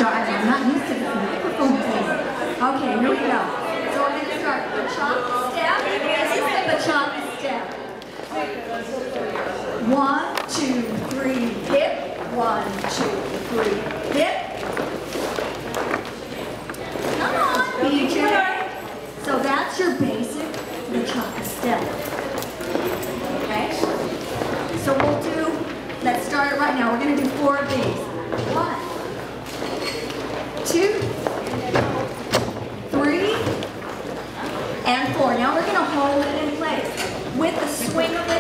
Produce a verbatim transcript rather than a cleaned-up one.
start. I'm not used to this microphone thing. Okay, here we go. So we're going to start bachata step. This is the bachata step. One, two, three, hip. One, two, three, hip. Come on, B J. So that's your basic bachata step. Okay? So we'll do, let's start it right now. We're going to do four of these. One, two, three, and four. Now we're going to hold it in place with the swing of the